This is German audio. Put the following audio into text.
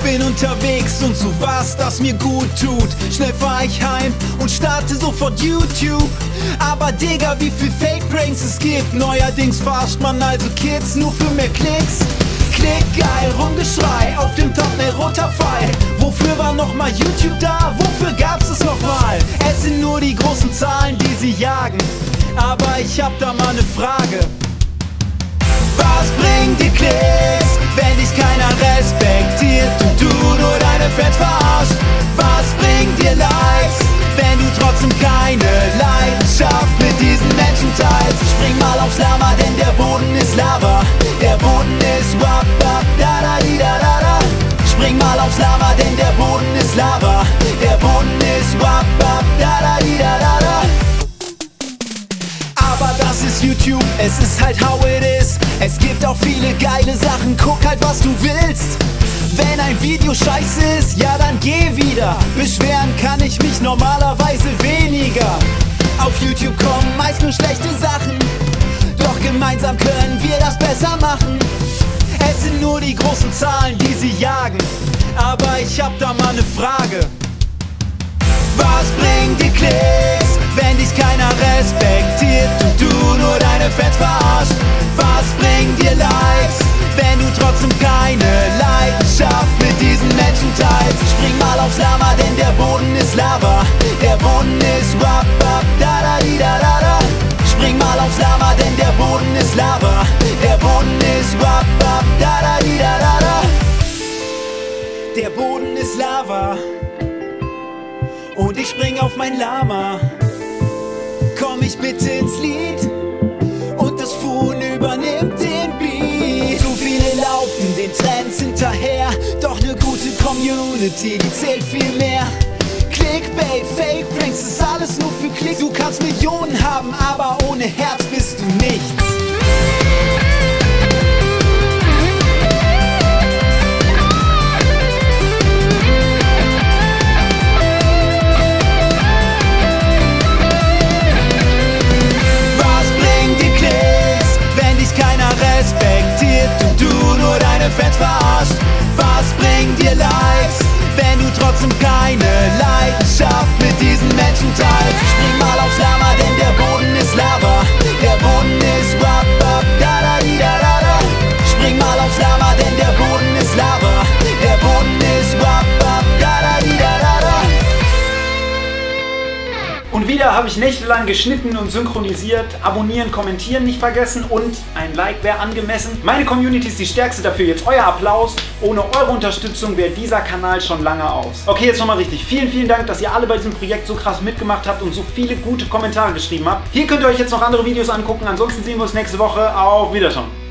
bin unterwegs und so was, das mir gut tut. Schnell fahr ich heim und starte sofort YouTube. Aber Digga, wie viel Fake-Pranks es gibt. Neuerdings verarscht man also Kids nur für mehr Klicks. Klick, geil, Rumgeschrei, auf dem Thumbnail roter Pfeil. Wofür war nochmal YouTube da? Wofür gab's es nochmal? Es sind nur die großen Zahlen, die sie jagen. Aber ich hab da mal ne Frage. Was bringt dir Klicks, wenn dich keiner respektiert und du nur deine Fans verarscht? Was bringt dir Likes, wenn du trotzdem keine Leidenschaft mit diesen Menschen teilst? Spring mal aufs Lama, denn der Boden ist Lava. Der Boden ist wap wap da da di da da da. Spring mal aufs Lama, denn der Boden ist Lava. Der Boden ist wap wap da da di da da da. Aber das ist YouTube, es ist halt how it is. Es gibt auch viele geile Sachen, guck halt was du willst. Wenn ein Video scheiße ist, ja dann geh wieder. Beschweren kann ich mich normalerweise weniger. Auf YouTube kommen meist nur schlechte Sachen, doch gemeinsam können wir das besser machen. Es sind nur die großen Zahlen, die sie jagen. Aber ich hab da mal ne Frage. Was bringt dir Klicks, wenn dich keiner respektiert und du nur deine Fans verarscht? Was bringt dir Likes, wenn du trotzdem keine Leidenschaft mit diesen Menschen teilst? Spring mal aufs Lama, denn der Boden ist Lava. Der Boden ist wap wap da da di da da da. Spring mal aufs Lama, denn der Boden ist Lava. Der Boden ist wap wap da da di da da da. Der Boden ist Lava und ich spring auf mein Lama. Komm ich bitte ins Lied und das Fuhn übernimmt den Beat. Zu viele laufen den Trends hinterher, doch ne gute Community, die zählt viel mehr. Clickbait, Fake Pranks, ist alles nur für Klicks. Du kannst Millionen haben, aber ohne Herz bist du nichts. Und du nur deine Fans verarscht? Was bringt dir Likes, wenn du trotzdem keine Leidenschaft mit diesen Menschen teilst? Spring mal aufs Lama, denn der Boden ist Lava. Der Boden ist wap wap da da di da da da. Spring mal aufs Lama, denn der Boden ist Lava. Der Boden ist wap wap da da di da da da. Und wieder habe ich nächtelang geschnitten und synchronisiert. Abonnieren, kommentieren nicht vergessen und ein Like wäre angemessen. Meine Community ist die stärkste, dafür jetzt euer Applaus. Ohne eure Unterstützung wäre dieser Kanal schon lange aus. Okay, jetzt nochmal richtig. Vielen, vielen Dank, dass ihr alle bei diesem Projekt so krass mitgemacht habt und so viele gute Kommentare geschrieben habt. Hier könnt ihr euch jetzt noch andere Videos angucken. Ansonsten sehen wir uns nächste Woche. Auf Wiedersehen.